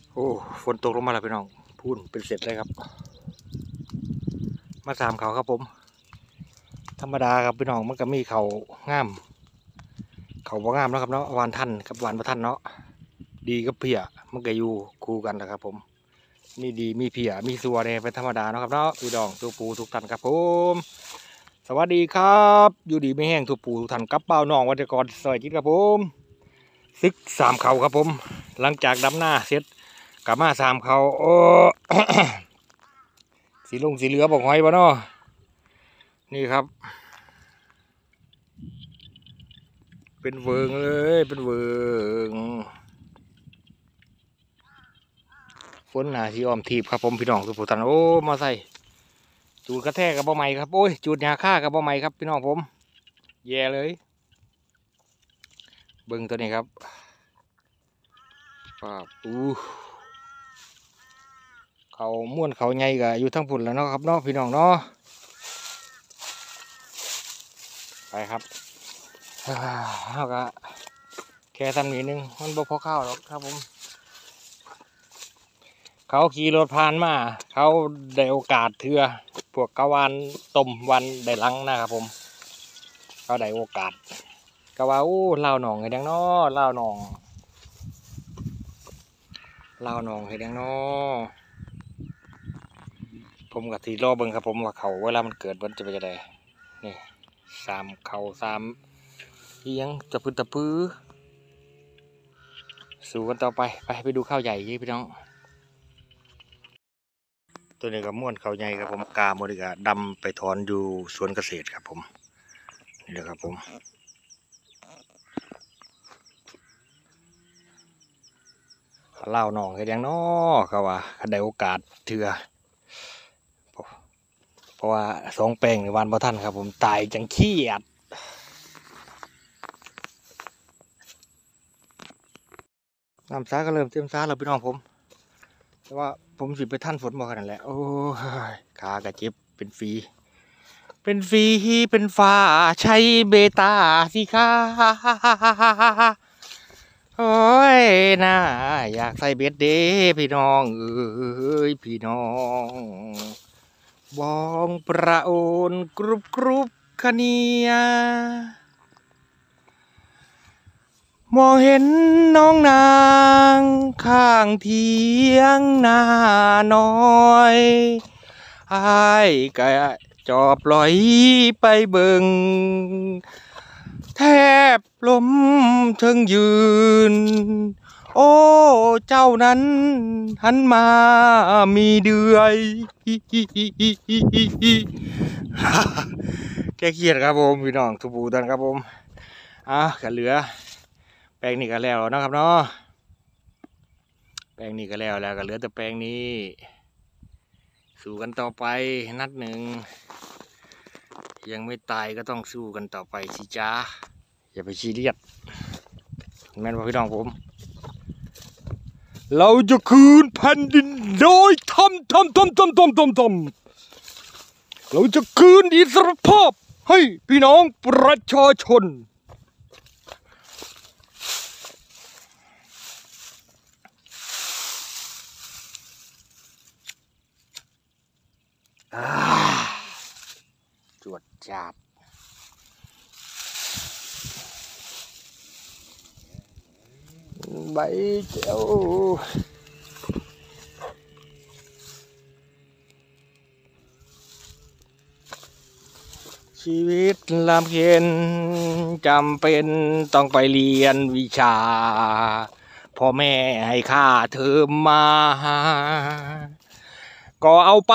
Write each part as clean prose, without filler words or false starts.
โอ้ฝนตกลงมาแล้วพี่น้องพูนเป็นเสร็จเลยครับมาสามเขาครับผมธรรมดาครับพี่น้องมันก็มีเขางามเขาบ่งามแล้วครับเนาะวานท่านกับวานประท่านเนาะดีกับเพียมันก็อยู่คู่กันนะครับผมมีดีมีเพียมีสัวเนี่ยเป็นธรรมดาเนาะครับเนาะพี่น้องทุกปูทุกท่านครับผมสวัสดีครับอยู่ดีไม่แห้งทุกปูทุกท่านกับเป้าน้องวัชกรสวัสดีครับผมซึกสามเขาครับผมหลังจากดำหน้าเสร็จกลับมาสามเขาโอ้ สีลุงสีเหลือบอกหอยบ่เนาะนี่ครับเป็นเวิงเลยเป็นเวิงฝนหนาสีอ้อมทีบครับผมพี่น้องทุกผู้ท่านโอ้มาใส่จูดกระแทกกับบ่ใหม่ครับโอ้ยจูดยาฆ่ากับบ่ใหม่ครับพี่น้องผมแย่เลยเบิ่งตัวนี้ครับป้าเขาม้วนเขาใหญ่กับอยู่ทั้งพุ่นแล้วเนาะครับเนาะพี่น้องเนาะไปครับเขาก็แค่ซ้ำนิดนึงมันบ่พอข้าวหรอกครับผมเขาขี่รถผ่านมาเขาได้โอกาสเถื่อพวกกะวานต้มวันได้ลังนะครับผมเขาได้โอกาสกะว่าอู้เล่าหนองให้ดังน้อเล่าหนองให้ดังน้อผมกับทีรอเบิ่งครับผมว่าเขาเวลามันเกิดมันจะเป็นยังไงนี่สามเขาสามที่ยังตะพื้นตะพื้สู่กันต่อไปไปดูข้าวใหญ่ยี่พี่น้องตัวนี้ก็ม้วนเขาใหญ่ครับผมกาโมดิกาดำไปถอนอยู่สวนเกษตรครับผมนี่แหละครับผมเล่าหนองให้ยังน้อเขาว่าได้โอกาสเถื่อเพราะว่าสองแปลงในวันบ่ทันครับผมตายจังขี้อัดน้ำซาก็เริ่มเต็มซาแล้วพี่น้องผมแต่ว่าผมสิไปท่านฝนบ่ขนาดแหละโอ้ยขากระเจ็บเป็นฟรีเป็นฟ้าใช้เบต้าสิค่ะโอ้ยน่าอยากใส่เบ็ดเด้พี่น้องเอ้ยพี่น้องบองประโอนกรุบคะเนียมองเห็นน้องนางข้างเทียงนาน้อยอ้ายกะจอบลอยไปเบิ่งแทบล้มเทิงยืนโอ้เจ้านั้นหันมามีเดือยแกเครียดครับผมพี่น้องทุบูตันครับผมกันเหลือแปลงนี้ก็แล้วนะครับเนาะแปลงนี้ก็แล้วก็เหลือแต่แปลงนี้สู้กันต่อไปนัดหนึ่งยังไม่ตายก็ต้องสู้กันต่อไปสิจ้าอย่าไปซีเรียสแม่นว่าพี่น้องผมเราจะคืนแผ่นดินโดยทำเราจะคืนอิสรภาพให้พี่น้องประชาชนจวดจาดใบเจ้าชีวิตลำเค็ญจำเป็นต้องไปเรียนวิชาพ่อแม่ให้ค่าเทอมมาก็เอาไป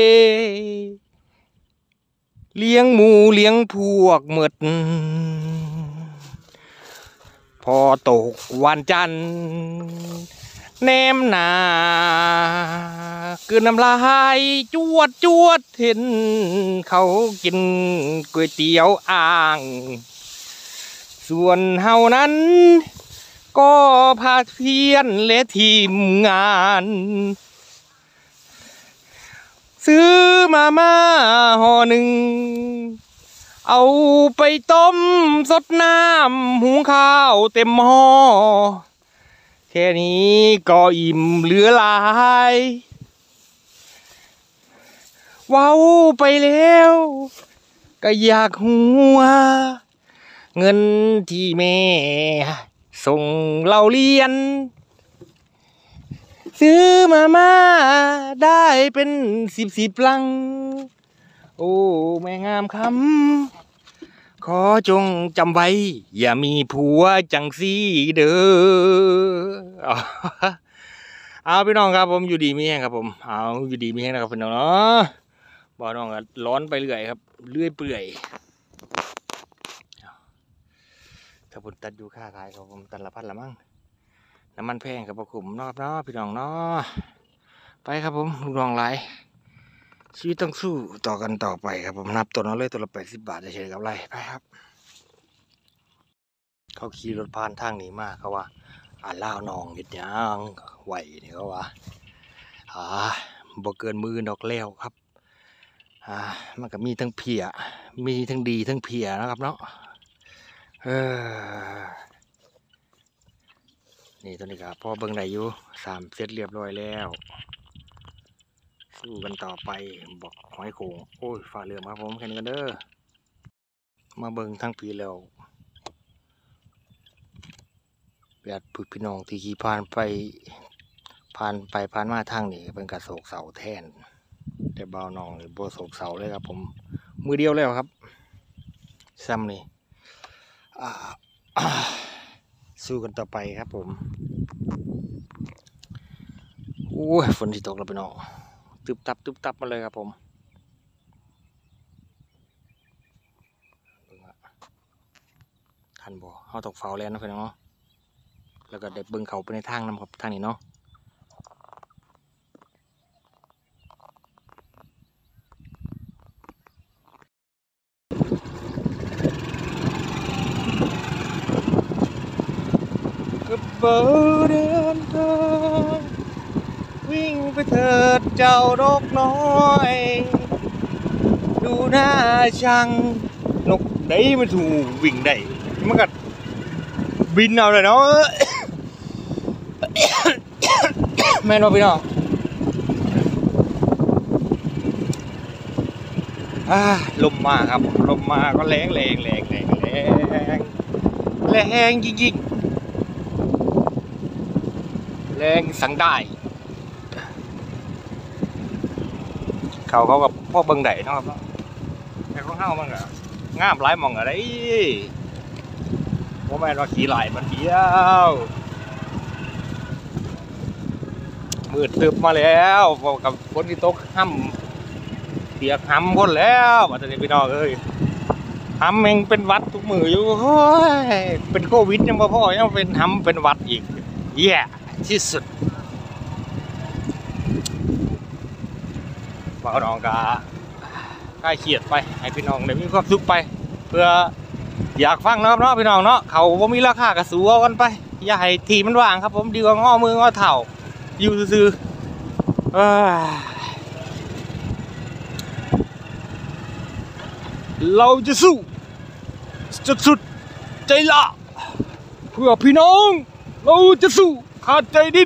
เลี้ยงหมูเลี้ยงพวกหมดพอตกวันจันทร์แนมหนาคือน้ำลายจวดเห็นเขากินก๋วยเตี๋ยวอ่างส่วนเฮานั้นก็พาเพียนและทีมงานซื้อมาห่อหนึ่งเอาไปต้มสดน้ำหุงข้าวเต็มหม้อแค่นี้ก็อิ่มเหลือหลายว้าวไปแล้วก็อยากหัวเงินที่แม่ส่งเราเรียนซื้อมาได้เป็นสิบลังโอ้แม่งามคำขอจงจำไว้อย่ามีผัวจังซี่เด้อเอาพี่น้องครับผมอยู่ดีมีแห้งครับผมเอาอยู่ดีมีแห้งนะครับพี่น้องเนาะบ่น้องก็ร้อนไปเรื่อยครับเรื่อยเปื่อยถ้าผมตัดอยู่ค่าขายครับผมตัดละพันละมั่งน้ำมันแพงครับผมเนาะครับเนาะพี่น้องเนาะไปครับผมลูกน้องหลายชีวิตต้องสู้ต่อกันต่อไปครับผมนับตัวน้อยเลยตัวละ80 บาทเฉยๆกับไรไปครับเขาขี่รถผ่านทางนี้มากเขาว่าล่าวนองนิดยังไหวนี่เขาว่าบ่เกินมือดอกแล้วครับมันก็มีทั้งเพียมีทั้งดีทั้งเพียนะครับเนาะนี่ตัวนี้ครับพอเบิ่งได้อยู่3 เซตเรียบร้อยแล้วสู้กันต่อไปบอกหอยโขงโอ้ยฝ่าเรือมาผมแค่นี้กันเด้อมาเบิ่งทั้งปีแล้วญาติพี่น้องที่ขี่ผ่านมาทางนี้เป็นกระโศกเสาแทนแต่เบาน้องเลยโบโศกเสาเลยครับผมมือเดียวแล้วครับซ้ำนี่สู้กันต่อไปครับผมโอ้ยฝนที่ตกแล้วพี่น้องตึบตับมาเลยครับผมทันบ่เขาตกเฝ้าแล้วนะพี่น้องเนาะแล้วก็เด็กเบิ่งเขาไปในทางน้ำครับทางนี้เนาะก็เบิดเดินทางวิ่งไปเถิดเจ้านกน้อยดูหน้าช่างนกได้มันถูกวิ่งได้มันก็บินเอาเลยเนาะแม่นบ่พี่น้องลมมาครับลมมาก็แรงยิ่งแรงสั่งได้เขากับพ่อเบิ่งได้นะครับแต่ของเฮามันก็งามหลายหม่องอะไรว่าแม่นว่าขี่ไหลมันเดียวมืดตึบมาแล้วกับคนที่ตกห้ำเปียกห้ำคนแล้วบัดนี้พี่น้องเอ้ยห้ำเองเป็นวัดทุกมืออยู่โอ้ยเป็นโควิดยังพ่อยังเป็นห้ำเป็นวัดอีกแย่ที่สุดบ่าวน้องกะใกล้เขียดไปให้พี่น้องได้มีความสุขไปเพื่ออยากฟังนะครับเนาะพี่น้องเนาะเขาบ่มีราคากระสูเอากันไปอย่าให้ทีมันว่างครับผมดีกว่าง้อมือง้อเถ่าอยู่ซื่อเราจะสู้สุดใจละเพื่อพี่น้องเราจะสู้ขาดใจดิ้น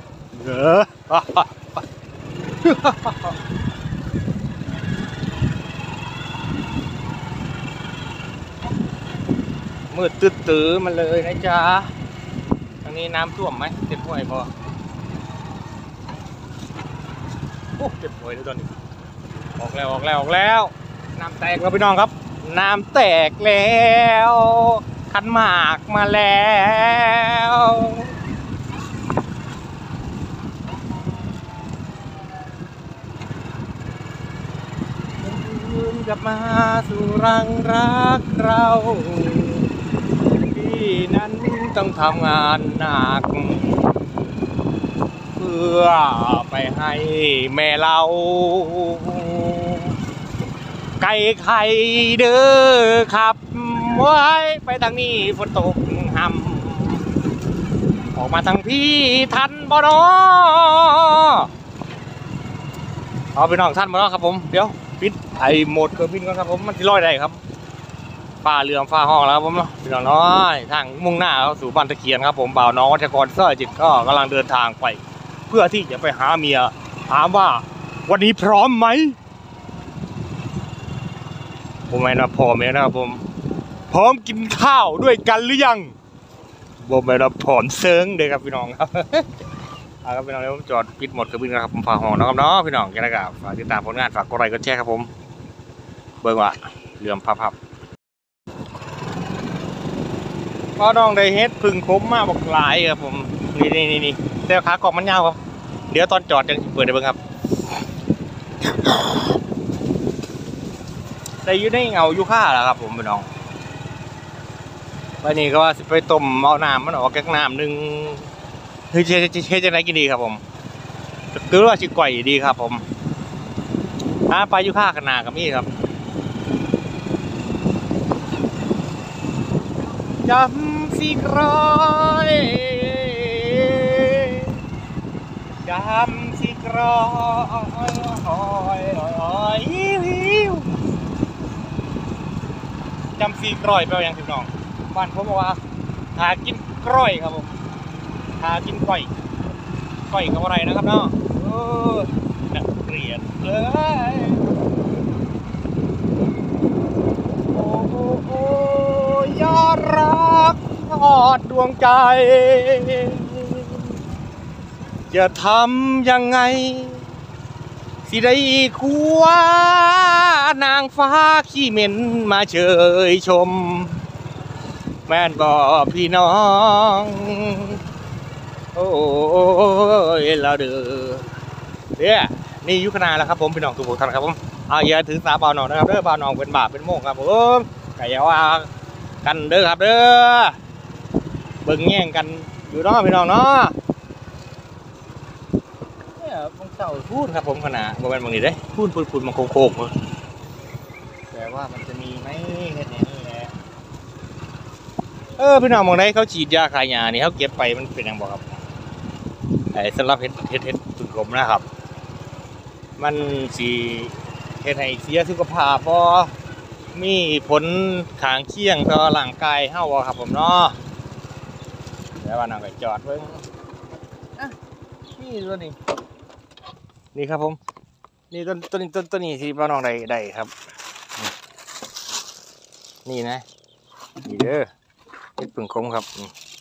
มืดตื้อมันเลยนะจ๊ะทางนี้น้ำท่วมไหมเต็มห้วยพอโอ้เต็มห้วยแล้วตอนนี้ออกแล้วน้ำแตกแล้วพี่น้องครับน้ำแตกแล้วขันหมากมาแล้วคืนกลับมาสู่รังรักเราที่นั้นต้องทำงานหนักเพื่อไปให้แม่เราไก่ไข่เด้อขับไว้ไปทางนี้ฝนตกห่ำออกมาทางพี่ทันบ่เนาะเอาไปน้องทันบ่เนาะครับผมเดี๋ยวปิดไอโหมดเครื่องบินก่อนครับผมมันที่ลอยได้ครับฟ้าเรืองฟ้าห้องแล้วครับผมเนาะพี่น้องน้อยทางมุ่งหน้าเข้าสู่บ้านตะเคียนครับผมบ่าวน้องวัชกรเสื้อจิตก็กำลังเดินทางไป เพื่อที่จะไปหาเมียถามว่าวันนี้พร้อมไหมผมไม่นะพร้อมเลยนะครับผมพร้อมกินข้าวด้วยกันหรือยังผมไม่นะพร้อมเซิงเลยครับพี่น้องครับครับพี่น้องเดี๋ยวผมจอดปิดหมดกระบินนะครับผมฝากห้องนะครับเนาะพี่น้องแค่นั้นครับฝากติดตามผลงานฝากกดไลค์กดแชร์ครับผมเบิ่งว่าเรื่องพับก็น้องได้เฮ็ดพึ่งคมมาบอกหลายครับผมนี่แต่ขากล่องมันยาวครับเดี๋ยวตอนจอดจะเปิดได้เบิ่งครับแต่อยู่ในเงาอยู่ค่าแหละครับผมพี่น้องวันนี้ก็ว่าสิไปต้มเอาน้ำมันออกแก๊กน้ำหนึ่งเฮ้ยเฮ็ดจะไหนกินดีครับผมหรือว่าชิก่อยดีครับผมไปอยู่ค่าขนาดกับนี่ครับจำสิกรอยจำสิกรอยจำสีกร้อยไปอย่างพี่น้องบ้านผมบอกว่าหากินกร้อยครับผมหากินก้อยกับอะไรนะครับเนาะนักเรียนเลยโอ้ยอดรักทอดดวงใจจะทำยังไงสิได้คู่ว่านางฟ้าขี้เหม็นมาเชยชมแม่นบ่พี่น้องโอ้ยเราเด้อเนี่ยนี่ยุคนาแล้วครับผมพี่น้องทุกท่านครับผมอย่าถือสาบ่าวน้องนะครับเด้อบ่าวน้องเป็นบาปเป็นโมกครับผมก็อย่าว่ากันเด้อครับเด้อเบิ่งแย่งกันอยู่เนาะพี่น้องเนาะบางเต่าพูดครับผมขนาดบางวันบางนี้ได้พูดมันโค้งแต่ว่ามันจะมีไหมแค่นี้แหละพี่น้องมองได้เขาฉีดยาคายานี่เขาเก็บไปมันเป็นอย่างบอกครับสำหรับเห็ดตุ่นกลมนะครับ มันสีเห็ดให้เสียสุขภาพพอมีผลข้างเคียงต่อร่างกายเฮาครับผมเนาะแล้วว่าน้องก็จอดเพิ่งนี่ตัวนี้นี่ครับผมนี่ต้นนี้ที่ป้าน้องได้ครับนี่นะนี่เด้อเห็ดผึ่งคมครับ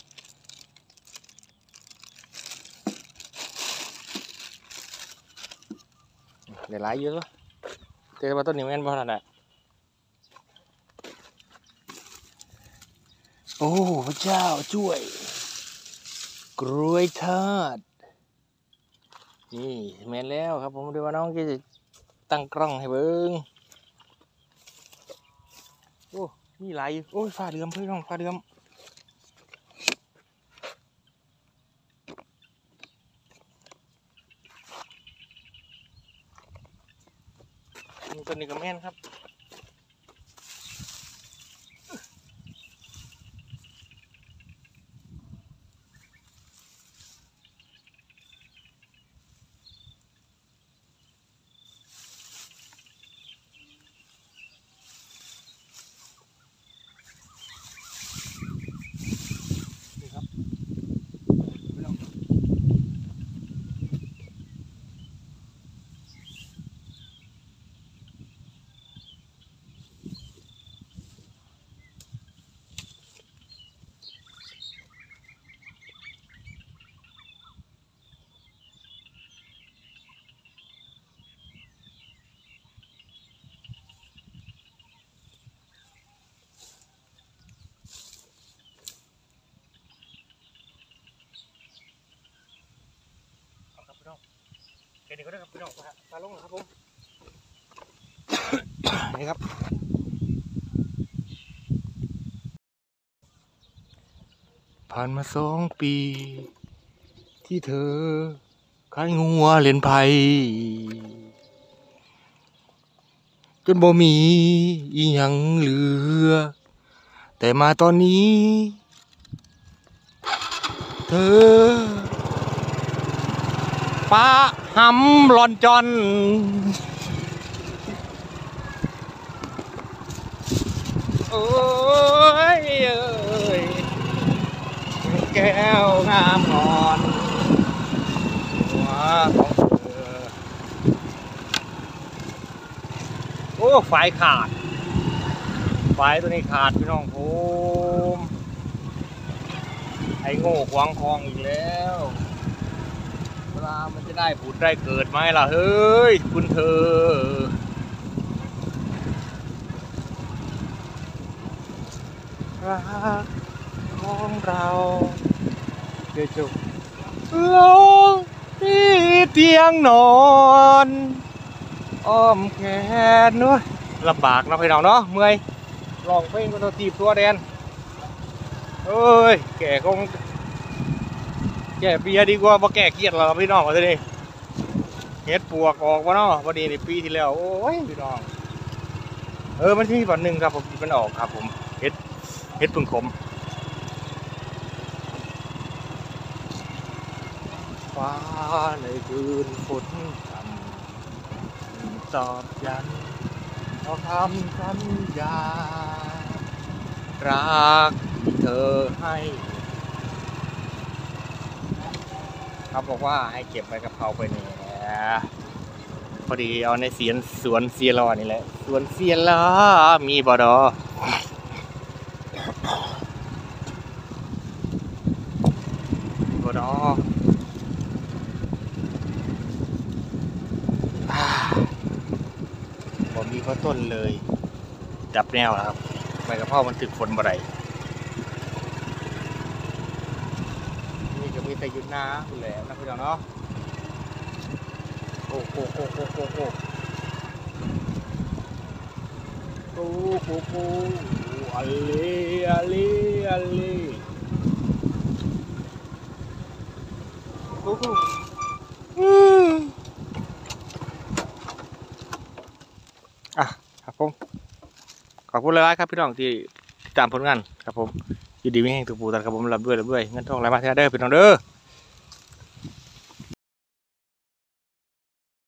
เดี๋ยวหลายเยอะแต่ว่าต้นนี้แม่นบ่ทันอ่ะโอ้พระเจ้าช่วยกล้วยทอดนี่แม่นแล้วครับผมเดี๋ยวว่าน้องจะตั้งกล้องให้เบิ้งโอ้มีหลายโอ้ยฟ้าเดือมเพื่อนน้องฟ้าเดือมต้นนี้ก็แม่นครับแค่นี้ก็ได้ครับพี่น้องปลาลงนะครับผมนี่ครับผ่านมา2 ปีที่เธอขายงัวเล่นไพ่จนบ่มีอีหยังเหลือแต่มาตอนนี้เธอป้าหำหลอนจอนโอ้ยเอ้ยแก้วงามงอนหัวของเธอโอ้ไฟขาดไฟตัวนี้ขาดพี่น้องผมไอ้โง่ขวางคลองอีกแล้วเวลามันจะได้ผุดได้เกิดไหมล่ะเฮ้ยคุณเธอรักของเราเดี๋ยวจบลงที่เตียงนอนอ้อมแขนเนาะลำบากนะพี่น้องเนาะเมื่อยลองเพลงกันตัวตีบตัวแดนเอ้ยแก่คงแก่เบียร์ดีกว่าบ่แก่เกียดเราพี่น้องมาทีนี้เฮ็ดปวกออกวะเนาะพอดีในปีที่แล้วโอ้ยพี่น้องมันที่วันหนึ่งครับผมมันออกครับผมเฮ็ดพึ่งขมฟ้าในคืนฝนพรำตอบยันเอาคำสัญญารักที่เธอให้เขาบอกว่าให้เก็บใบกะเพราไปเนี่ยพอดีเอาในสวนเซียรอนี่แหละสวนเซียรอมีบ่ดอบ่ดอบ่มีข้าวต้นเลยดับแนวแล้วครับใบกะเพรามันถึกฝนบ่ได้นี่ก็มีแต่ยุดน้าคุณแหละนะพี่น้องเนาะโอ้โหโอ้โหโอ้โหโอ้โหโอ้โหอัลเลอัลเลอัลเลโอ้โหครับผมขอบคุณหลายๆครับพี่น้องที่ติดตามผลงานครับผมยินดีไม่แห้งถูกปูตันครับผมรับด้วยเงินทองไหลมาเท่าเด้อพี่น้องเด้อ